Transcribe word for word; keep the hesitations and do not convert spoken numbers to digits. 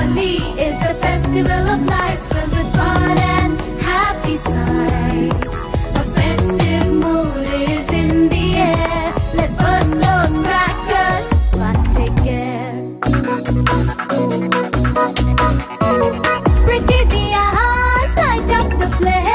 Diwali is the festival of lights filled with fun and happy sights. A festive mood is in the air. Let's burst those crackers, but take care. Pretty diyas light up the place.